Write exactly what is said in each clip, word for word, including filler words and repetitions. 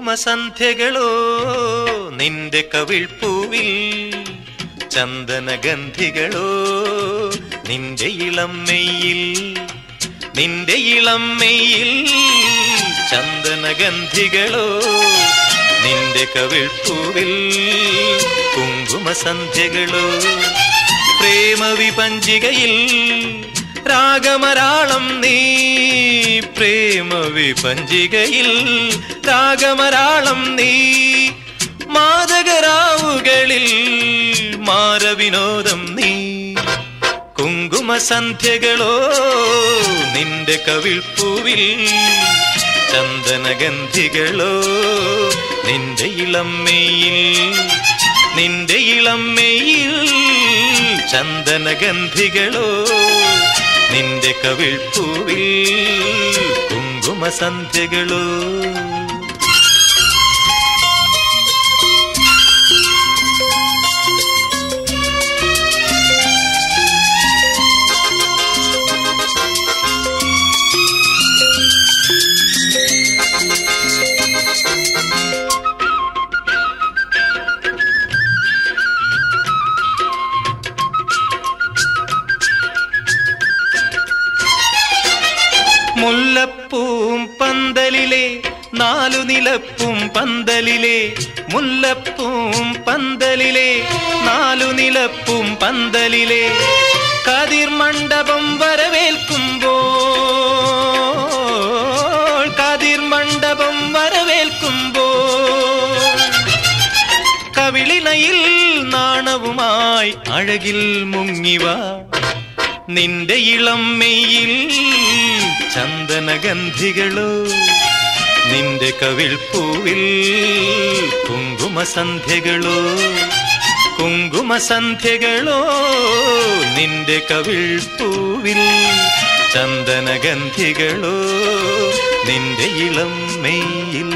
കുങ്കുമസന്ധ്യകളോ നിന്റെ കവിൾപ്പൂവിൽ, ചന്ദനഗന്ധികളോ നിന്റെ ഇളം മെയ്യിൽ, നിന്റെ ഇളം മെയ്യിൽ ചന്ദനഗന്ധികളോ നിന്റെ കവിൾപ്പൂവിൽ, കുങ്കുമസന്ധ്യകളോ പ്രേമവിപഞ്ചികയിൽ രാഗമരാളം നീ, പ്രേമവിപഞ്ചികയിൽ രാഗമരാളം നീ, മാദകരാവുകളിൽ മാരവിനോദം നീ. കുങ്കുമസന്ധ്യകളോ നിന്റെ കവിൾപ്പൂവിൽ, ചന്ദനഗന്ധികളോ നിന്റെ ഇളം മെയ്യിൽ, നിന്റെ ഇളം മെയ്യിൽ ചന്ദനഗന്ധികളോ നിന്റെ കവിൾപ്പൂവിൽ, കുങ്കുമസന്ധ്യകളോ. മുല്ലപ്പൂം പന്തലിലെ നാലു നിലപ്പും പന്തലിലെ, മുല്ലപ്പൂം പന്തലിലെ നാലു നിലപ്പും പന്തലിലെ കതിർ മണ്ഡപം വരവേൽക്കുമ്പോൾ, കതിർ മണ്ഡപം വരവേൽക്കുമ്പോൾ കവിളിണയിൽ നാണവുമായി അഴകിൽ മുങ്ങിവാ, നിന്റെ ഇളം മെയ്യിൽ ചന്ദനഗന്ധികളോ നിന്റെ കവിൾപ്പൂവിൽ, കുങ്കുമസന്ധ്യകളോ, കുങ്കുമസന്ധ്യകളോ നിന്റെ കവിൾപ്പൂവിൽ, ചന്ദനഗന്ധികളോ നിന്റെ ഇളം മെയ്യിൽ.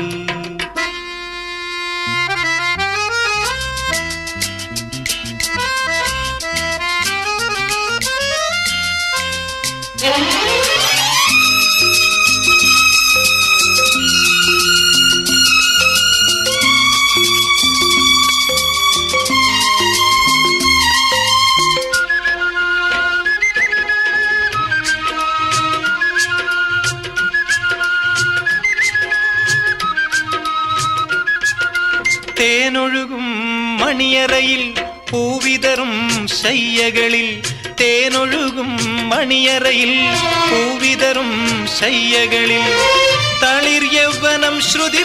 തേനൊഴുകും മണിയറയിൽ പൂവിതറും ശയ്യകളിൽ, തേനൊഴുകും മണിയറയിൽ പൂവിതറും ശയ്യകളിൽ തളിർ യൗവനം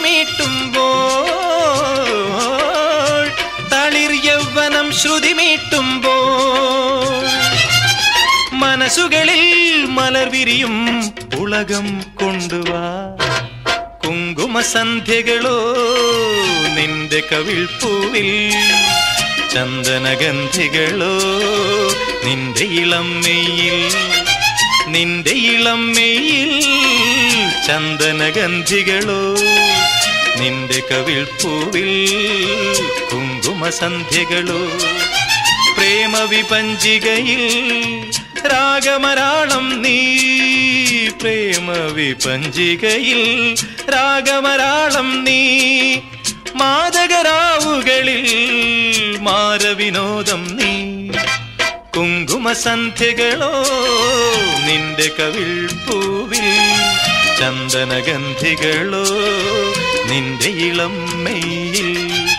ശ്രുതിമീട്ടുമ്പോൾ, തളിർ യൗവനം ശ്രുതിമീട്ടുമ്പോൾ മനസ്സുകളിൽ മലർവിരിയും ഉലകം കൊണ്ടുവാ. കുങ്കുമസന്ധ്യകളോ നിന്റെ കവിൾപ്പൂവിൽ, ചന്ദനഗന്ധികളോ നിന്റെ ഇളം മെയ്യിൽ, നിന്റെ ഇളം മെയ്യിൽ ചന്ദനഗന്ധികളോ നിന്റെ കവിൾപ്പൂവിൽ, കുങ്കുമസന്ധ്യകളോ പ്രേമവിപഞ്ചികയിൽ രാഗമരാളം നീ, പ്രേമവിപഞ്ചികയിൽ രാഗമരാളം നീ, മാദകരാവുകളിൽ മാരവിനോദം നീ. കുങ്കുമസന്ധ്യകളോ നിന്റെ കവിൾപ്പൂവിൽ, ചന്ദനഗന്ധികളോ നിന്റെ ഇളം മെയ്യിൽ.